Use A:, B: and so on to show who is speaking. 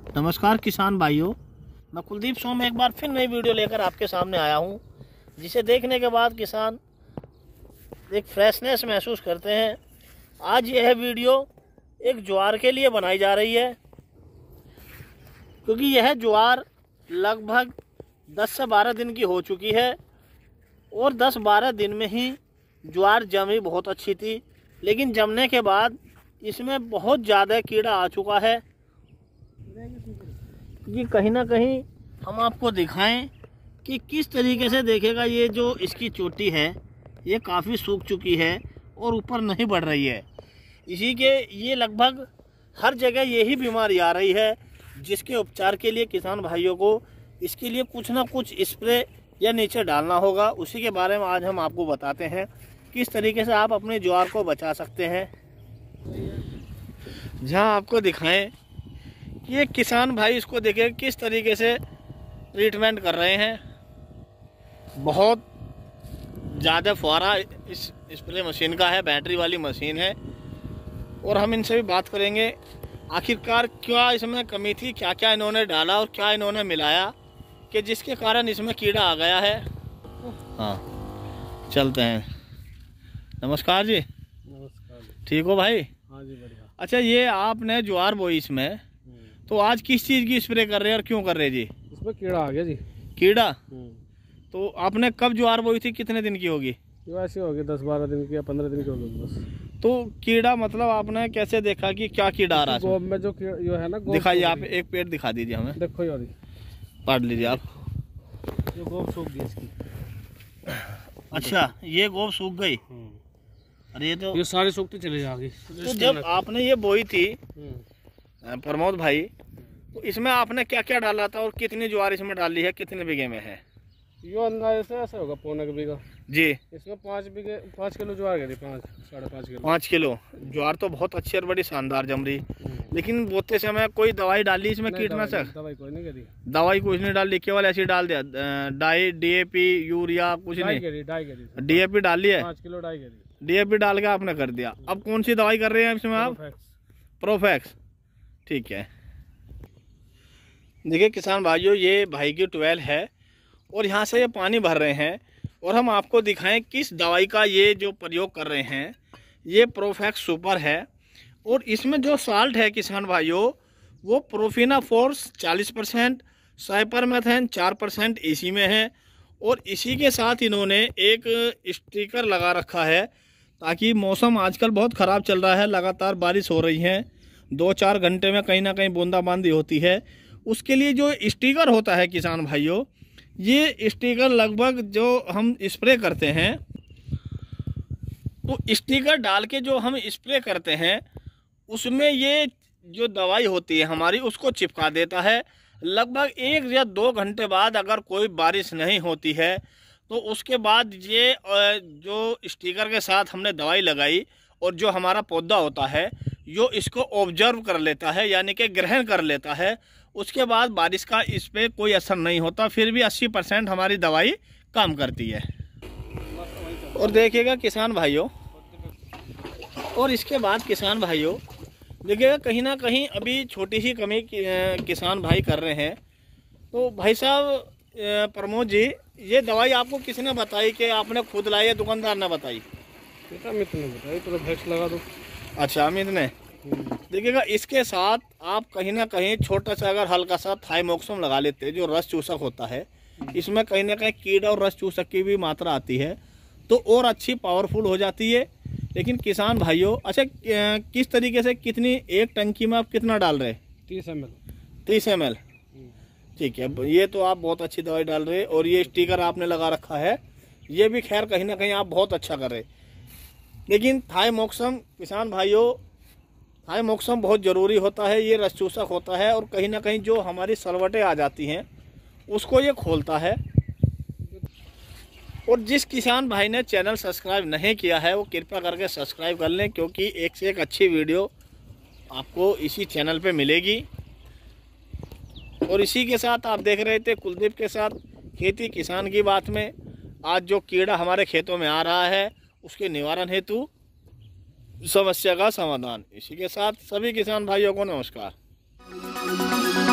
A: नमस्कार किसान भाइयों, मैं कुलदीप सोम एक बार फिर नई वीडियो लेकर आपके सामने आया हूं, जिसे देखने के बाद किसान एक फ्रेशनेस महसूस करते हैं। आज यह वीडियो एक ज्वार के लिए बनाई जा रही है, क्योंकि यह ज्वार लगभग 10 से 12 दिन की हो चुकी है और 10-12 दिन में ही ज्वार जमी बहुत अच्छी थी, लेकिन जमने के बाद इसमें बहुत ज़्यादा कीड़ा आ चुका है। कि कहीं ना कहीं हम आपको दिखाएं कि किस तरीके से देखेगा, ये जो इसकी चोटी है ये काफ़ी सूख चुकी है और ऊपर नहीं बढ़ रही है। इसी के ये लगभग हर जगह यही बीमारी आ रही है, जिसके उपचार के लिए किसान भाइयों को इसके लिए कुछ ना कुछ स्प्रे या नीचे डालना होगा। उसी के बारे में आज हम आपको बताते हैं किस तरीके से आप अपने ज्वार को बचा सकते हैं। जहां आपको दिखाएं कि ये किसान भाई इसको देखे किस तरीके से ट्रीटमेंट कर रहे हैं। बहुत ज़्यादा फुहारा इस स्प्रे मशीन का है, बैटरी वाली मशीन है। और हम इनसे भी बात करेंगे आखिरकार क्या इसमें कमी थी, क्या क्या इन्होंने डाला और क्या इन्होंने मिलाया कि जिसके कारण इसमें कीड़ा आ गया है। हाँ, चलते हैं। नमस्कार जी।
B: नमस्कार।
A: ठीक हो भाई?
B: हाँ जी, बढ़िया।
A: अच्छा, ये आपने ज्वार बोई इसमें, तो आज किस चीज़ की स्प्रे कर रहे हैं और क्यों कर रहे हैं जी?
B: इसमें कीड़ा आ गया जी।
A: कीड़ा? तो आपने कब ज्वार बोई थी, कितने दिन की होगी?
B: वैसे हो गई 10-12 दिन की या 15 दिन की होगी बस।
A: तो कीड़ा मतलब आपने कैसे देखा कि क्या कीड़ा आ रहा है?
B: गोब में जो है ना,
A: दिखाइए, आप एक पेड़ दिखा दीजिए हमें।
B: देखो यार,
A: पढ़ लीजिए आप।
B: ये गोब सूख गई इसकी।
A: अच्छा, ये गोब सूख गई? अरे ये
B: सारी सूखती चली जाएगी।
A: तो जब आपने ये बोई थी प्रमोद भाई, तो इसमें आपने क्या क्या डाला था और कितनी ज्वार इसमें डाली है, कितने बीघे में है?
B: यो अंदाजे से ऐसा होगा 1.25 बीघा
A: जी।
B: इसमें 5 किलो ज्वार गई, 5-5.5 किलो।
A: 5 किलो ज्वार तो बहुत अच्छी और बड़ी शानदार जम रही। लेकिन बोते समय कोई दवाई डाली इसमें, कीटनाशक?
B: दवाई कोई नहीं करी।
A: दवाई कुछ नहीं डाली, केवल ऐसी डाल दिया, डाई, DAP, यूरिया कुछ नहीं?
B: डाई
A: DAP डाली है?
B: 5 किलो डाई करी।
A: DAP डाल के आपने कर दिया। अब कौन सी दवाई कर रहे हैं इसमें आप? प्रोफेक्स। ठीक है। देखिए किसान भाइयों, ये भाई की ट्यूबवेल है और यहाँ से ये पानी भर रहे हैं, और हम आपको दिखाएं किस दवाई का ये जो प्रयोग कर रहे हैं। ये प्रोफेक्स सुपर है और इसमें जो साल्ट है किसान भाइयों, वो प्रोफिनाफोर्स 40%, साइपरमेथेन 4% इसी में है। और इसी के साथ इन्होंने एक स्टिकर लगा रखा है, ताकि मौसम आजकल बहुत ख़राब चल रहा है, लगातार बारिश हो रही है, 2-4 घंटे में कहीं ना कहीं बूंदाबांदी होती है। उसके लिए जो स्टिकर होता है किसान भाइयों, ये स्टिकर लगभग जो हम स्प्रे करते हैं, तो स्टिकर डाल के जो हम स्प्रे करते हैं उसमें ये जो दवाई होती है हमारी, उसको चिपका देता है। लगभग 1 या 2 घंटे बाद अगर कोई बारिश नहीं होती है, तो उसके बाद ये जो स्टिकर के साथ हमने दवाई लगाई और जो हमारा पौधा होता है जो इसको ऑब्जर्व कर लेता है, यानी कि ग्रहण कर लेता है। उसके बाद बारिश का इस पर कोई असर नहीं होता, फिर भी 80% हमारी दवाई काम करती है। और देखिएगा किसान भाइयों, और इसके बाद किसान भाइयों देखिएगा कहीं ना कहीं अभी छोटी सी कमी किसान भाई कर रहे हैं। तो भाई साहब प्रमोद जी, ये दवाई आपको किसने बताई कि आपने खुद लाई है, दुकानदार ने बताई?
B: अमित ने बताई, प्रोफेक्स लगा दो।
A: अच्छा, अमित ने। देखिएगा इसके साथ आप कहीं ना कहीं छोटा सा अगर हल्का सा थाइमोक्सम लगा लेते हैं, जो रस चूसक होता है, इसमें कहीं ना कहीं कीड़ा और रस चूसक की भी मात्रा आती है, तो और अच्छी पावरफुल हो जाती है। लेकिन किसान भाइयों, अच्छा किस तरीके से, कितनी एक टंकी में आप कितना डाल रहे? 30 ml। ठीक है, ये तो आप बहुत अच्छी दवाई डाल रहे हैं। और ये स्टिकर आपने लगा रखा है, ये भी खैर कहीं ना कहीं आप बहुत अच्छा कर रहे। लेकिन थाइमोक्सम किसान भाइयों, थाइमोक्सम बहुत ज़रूरी होता है। ये रस चूसक होता है और कहीं ना कहीं जो हमारी सलवटें आ जाती हैं उसको ये खोलता है। और जिस किसान भाई ने चैनल सब्सक्राइब नहीं किया है, वो कृपया करके सब्सक्राइब कर लें, क्योंकि एक से एक अच्छी वीडियो आपको इसी चैनल पे मिलेगी। और इसी के साथ आप देख रहे थे कुलदीप के साथ खेती किसान की बात में। आज जो कीड़ा हमारे खेतों में आ रहा है, उसके निवारण हेतु समस्या का समाधान। इसी के साथ सभी किसान भाइयों को नमस्कार।